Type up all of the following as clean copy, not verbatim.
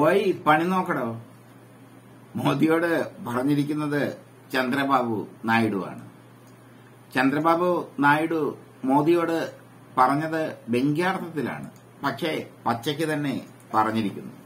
പോയി പണി നോക്കടോ. മോദിയോട് പറഞ്ഞിരിക്കുന്നത് ചന്ദ്രബാബു നായിഡുവാണ്. ചന്ദ്രബാബു നായിഡു മോദിയോട് പറഞ്ഞത് വ്യംഗ്യാർത്ഥത്തിലാണ്, പക്ഷേ പച്ചയ്ക്ക് തന്നെ പറഞ്ഞിരിക്കുന്നു.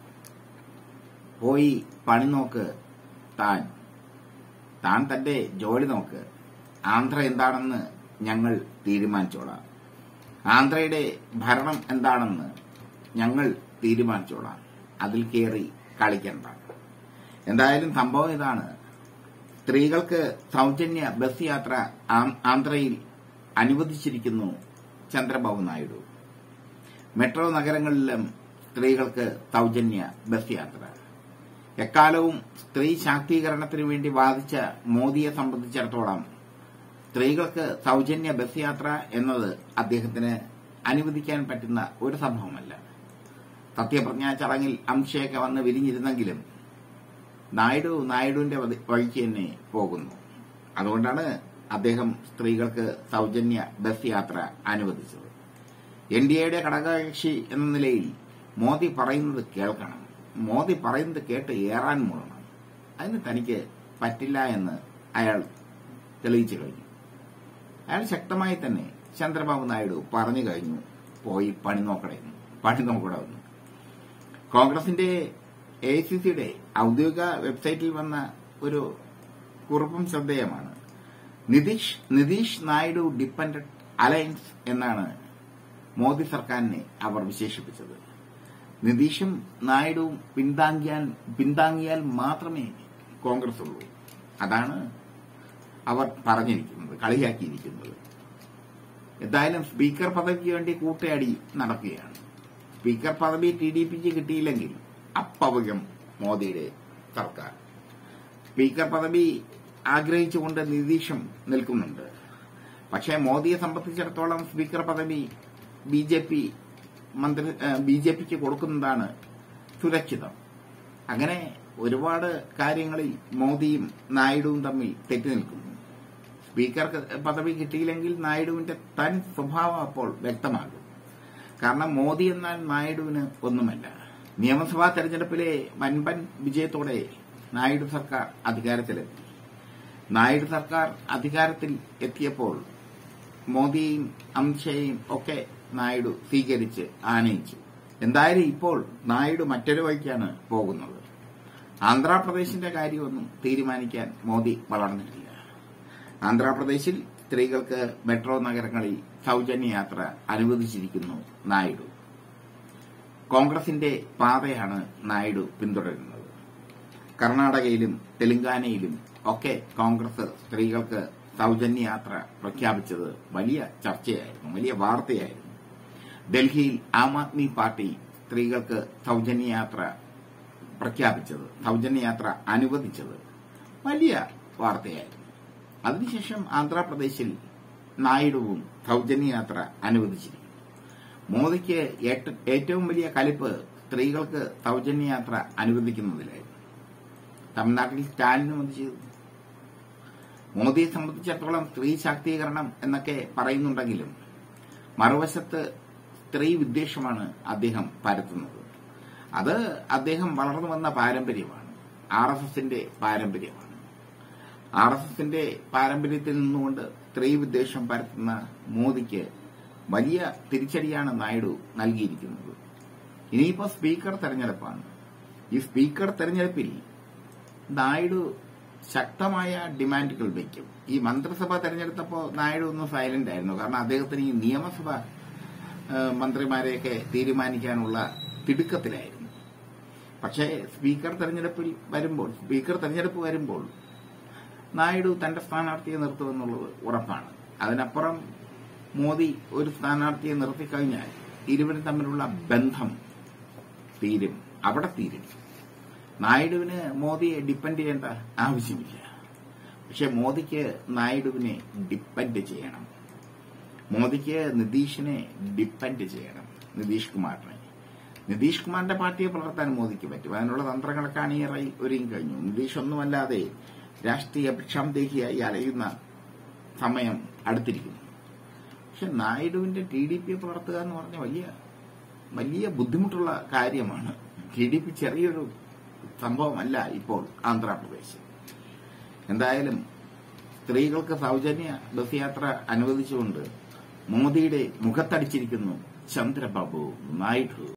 പോയി പണി നോക്ക്, താൻ തന്റെ ജോലി നോക്ക്. ആന്ധ്ര എന്താണെന്ന് ഞങ്ങൾ തീരുമാനിച്ചോളാം. ആന്ധ്രയുടെ ഭരണം എന്താണെന്ന് ഞങ്ങൾ തീരുമാനിച്ചോളാം. അതിൽ കയറി കളിക്കണ്ട. എന്തായാലും സംഭവം ഇതാണ്. സ്ത്രീകൾക്ക് സൌജന്യ ബസ് യാത്ര ആന്ധ്രയിൽ അനുവദിച്ചിരിക്കുന്നു ചന്ദ്രബാബു നായിഡു. മെട്രോ നഗരങ്ങളിലും സ്ത്രീകൾക്ക് സൌജന്യ ബസ് യാത്ര. എക്കാലവും സ്ത്രീ ശാക്തീകരണത്തിനു വേണ്ടി വാദിച്ച മോദിയെ സംബന്ധിച്ചിടത്തോളം സ്ത്രീകൾക്ക് സൌജന്യ ബസ് യാത്ര എന്നത് അദ്ദേഹത്തിന് അനുവദിക്കാൻ പറ്റുന്ന ഒരു സംഭവമല്ല. സത്യപ്രതിജ്ഞാ ചടങ്ങിൽ അംശയൊക്കെ വന്ന് വിരിഞ്ഞിരുന്നെങ്കിലും നായിഡുവിന്റെ വഴിക്ക് തന്നെ പോകുന്നു. അതുകൊണ്ടാണ് അദ്ദേഹം സ്ത്രീകൾക്ക് സൌജന്യ ബസ് യാത്ര അനുവദിച്ചത്. എൻഡിഎയുടെ ഘടകകക്ഷി എന്ന നിലയിൽ മോദി പറയുന്നത് കേൾക്കണം. മോദി പറയുന്നത് കേട്ട് ഏറാൻ മൂളണം. അതിന് തനിക്ക് പറ്റില്ല എന്ന് അയാൾ തെളിയിച്ചു കഴിഞ്ഞു. അയാൾ ശക്തമായി തന്നെ ചന്ദ്രബാബു നായിഡു പറഞ്ഞു കഴിഞ്ഞു, പോയി പണി നോക്കണമെന്ന്. കോൺഗ്രസിന്റെ എഐസിസിയുടെ ഔദ്യോഗിക വെബ്സൈറ്റിൽ വന്ന ഒരു കുറിപ്പും ശ്രദ്ധേയമാണ്. നിതീഷ് നായിഡു ഡിപ്പെൻഡന്റ് അലയൻസ് എന്നാണ് മോദി സർക്കാരിനെ അവർ വിശേഷിപ്പിച്ചത്. നിതീഷും നായിഡുവും പിന്താങ്ങിയാൽ മാത്രമേ കോൺഗ്രസ് ഉള്ളൂ. അതാണ് അവർ പറഞ്ഞിരിക്കുന്നത്, കളിയാക്കിയിരിക്കുന്നത്. എന്തായാലും സ്പീക്കർ പദവിക്ക് വേണ്ടി കൂട്ടയാടി നടക്കുകയാണ്. സ്പീക്കർ പദവി ടിഡിപിക്ക് കിട്ടിയില്ലെങ്കിൽ അപ്പവകം മോദിയുടെ സർക്കാർ. സ്പീക്കർ പദവി ആഗ്രഹിച്ചുകൊണ്ട് നിതീഷും നിൽക്കുന്നുണ്ട്. പക്ഷേ മോദിയെ സംബന്ധിച്ചിടത്തോളം സ്പീക്കർ പദവി ബിജെപിക്ക് കൊടുക്കുന്നതാണ് സുരക്ഷിതം. അങ്ങനെ ഒരുപാട് കാര്യങ്ങളിൽ മോദിയും നായിഡുവും തമ്മിൽ തെറ്റി നിൽക്കുന്നു. സ്പീക്കർ പദവി കിട്ടിയില്ലെങ്കിൽ നായിഡുവിന്റെ തനി സ്വഭാവം അപ്പോൾ വ്യക്തമാകും. കാരണം മോദി എന്നാൽ നായിഡുവിന് ഒന്നുമല്ല. നിയമസഭാ തെരഞ്ഞെടുപ്പിലെ വൻപൻ വിജയത്തോടെ നായിഡു സർക്കാർ അധികാരത്തിലെത്തി. നായിഡു സർക്കാർ അധികാരത്തിൽ എത്തിയപ്പോൾ മോദിയെയും അമിത്ഷായെയും ഒക്കെ നായിഡു സ്വീകരിച്ച് ആനയിച്ചു. എന്തായാലും ഇപ്പോൾ നായിഡു മറ്റൊരു വഴിക്കാണ് പോകുന്നത്. ആന്ധ്രാപ്രദേശിന്റെ കാര്യമൊന്നും തീരുമാനിക്കാൻ മോദി വളർന്നിട്ടില്ല. ആന്ധ്രാപ്രദേശിൽ സ്ത്രീകൾക്ക് മെട്രോ നഗരങ്ങളിൽ സൌജന്യ യാത്ര അനുവദിച്ചിരിക്കുന്നു നായിഡു. കോൺഗ്രസിന്റെ പാതയാണ് നായിഡു പിന്തുടരുന്നത്. കർണാടകയിലും തെലങ്കാനയിലും ഒക്കെ കോൺഗ്രസ് സ്ത്രീകൾക്ക് സൌജന്യ യാത്ര പ്രഖ്യാപിച്ചത് വലിയ ചർച്ചയായിരുന്നു, വലിയ വാർത്തയായിരുന്നു. ഡൽഹിയിൽ ആം ആദ്മി പാർട്ടി സ്ത്രീകൾക്ക് സൌജന്യ യാത്ര പ്രഖ്യാപിച്ചത്, സൌജന്യ യാത്ര അനുവദിച്ചത് വലിയ വാർത്തയായിരുന്നു. അതിനുശേഷം ആന്ധ്രാപ്രദേശിൽ നായിഡുവും സൌജന്യ യാത്ര അനുവദിച്ചിരിക്കുന്നു. മോദിക്ക് ഏറ്റവും വലിയ കലിപ്പ് സ്ത്രീകൾക്ക് സൌജന്യ യാത്ര അനുവദിക്കുന്നതിലായിരുന്നു. തമിഴ്നാട്ടിൽ സ്റ്റാലിനും അത് ചെയ്തു. മോദിയെ സംബന്ധിച്ചിടത്തോളം സ്ത്രീ ശാക്തീകരണം എന്നൊക്കെ പറയുന്നുണ്ടെങ്കിലും മറുവശത്ത് സ്ത്രീ വിദ്വേഷമാണ് അദ്ദേഹം പരത്തുന്നത്. അത് അദ്ദേഹം വളർന്നു വന്ന പാരമ്പര്യമാണ്, ആർഎസ്എസിന്റെ പാരമ്പര്യമാണ്. ആർഎസ്എസിന്റെ പാരമ്പര്യത്തിൽ നിന്നുകൊണ്ട് സ്ത്രീ വിദ്വേഷം പരത്തുന്ന മോദിക്ക് വലിയ തിരിച്ചടിയാണ് നായിഡു നൽകിയിരിക്കുന്നത്. ഇനിയിപ്പോ സ്പീക്കർ തെരഞ്ഞെടുപ്പാണ്. ഈ സ്പീക്കർ തെരഞ്ഞെടുപ്പിൽ നായിഡു ശക്തമായ ഡിമാൻഡുകൾ വയ്ക്കും. ഈ മന്ത്രിസഭ തെരഞ്ഞെടുത്തപ്പോൾ നായിഡു ഒന്ന് സൈലന്റ് ആയിരുന്നു. കാരണം അദ്ദേഹത്തിന് ഈ നിയമസഭ മന്ത്രിമാരെയൊക്കെ തീരുമാനിക്കാനുള്ള തിടുക്കത്തിലായിരുന്നു. പക്ഷേ സ്പീക്കർ തെരഞ്ഞെടുപ്പ് വരുമ്പോൾ നായിഡു തന്റെ സ്ഥാനാർത്ഥിയെ നിർത്തുമെന്നുള്ളത് ഉറപ്പാണ്. അതിനപ്പുറം മോദി ഒരു സ്ഥാനാർത്ഥിയെ നിർത്തിക്കഴിഞ്ഞാൽ ഇരുവരും തമ്മിലുള്ള ബന്ധം അവിടെ തീരും. നായിഡുവിന് മോദിയെ ഡിപ്പെൻഡ് ചെയ്യേണ്ട ആവശ്യമില്ല. പക്ഷെ മോദിക്ക് നായിഡുവിനെ ഡിപ്പെൻഡ് ചെയ്യണം. മോദിക്ക് നിതീഷിനെ ഡിപ്പെൻഡ് ചെയ്യണം. നിതീഷ് കുമാറിന്റെ പാർട്ടിയെ വളർത്താൻ മോദിക്ക് പറ്റും. അതിനുള്ള തന്ത്രങ്ങളൊക്കെ ഒരുങ്ങി കഴിഞ്ഞു. നിതീഷ് ഒന്നുമല്ലാതെ രാഷ്ട്രീയ ഭിക്ഷാന്തേഹിയായി അലയുന്ന സമയം അടുത്തിരിക്കുന്നു. പക്ഷെ നായിഡുവിന്റെ ടിഡിപിയെ വളർത്തുക എന്ന് പറഞ്ഞ വലിയ ബുദ്ധിമുട്ടുള്ള കാര്യമാണ്. ടിഡിപി ചെറിയൊരു സംഭവമല്ല ഇപ്പോൾ ആന്ധ്രാപ്രദേശ്. എന്തായാലും സ്ത്രീകൾക്ക് സൌജന്യ ബസ് യാത്ര അനുവദിച്ചുകൊണ്ട് മോദിയുടെ മുഖത്തടിച്ചിരിക്കുന്നു ചന്ദ്രബാബു നായിഡു.